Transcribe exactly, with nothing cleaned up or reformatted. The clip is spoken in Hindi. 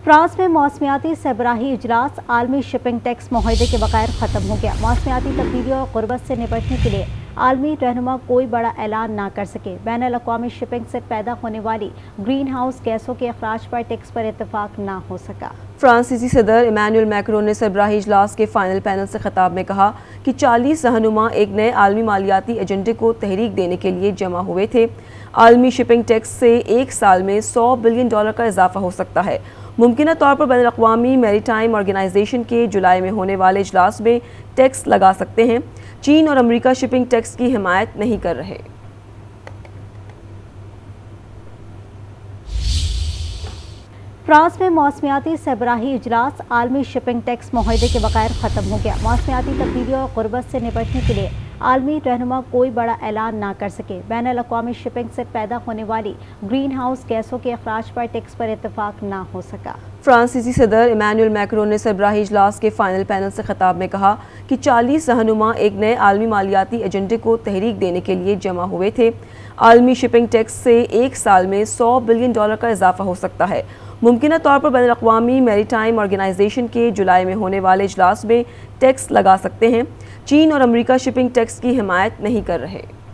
फ्रांस में मौसमियाती सरबराही इजलास आलमी शिपिंग टैक्स माहदे के बगैर ख़त्म हो गया। मौसमियाती तब्दीलियों और गुर्बत से निपटने के लिए आलमी रहनुमा कोई बड़ा ऐलान ना कर सके। बैन अल-अक़वामी शिपिंग से पैदा होने वाली ग्रीन हाउस गैसों के अखराज पर टैक्स पर इतफाक ना हो सका। फ्रांसीसी सदर इमैनुअल मैक्रोन ने सरबराही इजलास के फाइनल पैनल से खिताब में कहा कि चालीस रहनुमा एक नए आलमी मालियाती एजेंडे को तहरीक देने के लिए जमा हुए थे। आलमी शिपिंग टैक्स से एक साल में सौ बिलियन डॉलर का इजाफा हो सकता है। मुमकिन तौर पर बैनुल अक़वामी मैरीटाइम ऑर्गेनाइजेशन के जुलाई में होने वाले इजलास में टैक्स लगा सकते हैं। चीन और अमेरिका शिपिंग टैक्स की हिमायत नहीं कर रहे। फ्रांस में मौसमियाती सरबराही इजलास आलमी शिपिंग टैक्स माहदे के बगैर ख़त्म हो गया। मौसमियाती तब्दीलियों और गुर्बत से निपटने के लिए आलमी रहनुमा कोई बड़ा ऐलान ना कर सके। बैन अल-अक़वामी शिपिंग से पैदा होने वाली ग्रीन हाउस गैसों के अखराज पर टैक्स पर इतफाक ना हो सका। फ्रांसीसी सदर इमैनुअल मैक्रोन ने सरबराही इजलास के फाइनल पैनल से खिताब में कहा कि चालीस रहनुमा एक नए आलमी मालियाती एजेंडे को तहरीक देने के लिए जमा हुए थे। आलमी शिपिंग टैक्स से एक साल में सौ बिलियन डॉलर का इजाफा हो सकता है। मुमकिन तौर पर बैनुल अक़वामी मैरीटाइम ऑर्गेनाइजेशन के जुलाई में होने वाले इजलास में टैक्स लगा सकते हैं। चीन और अमेरिका शिपिंग टैक्स की हिमायत नहीं कर रहे।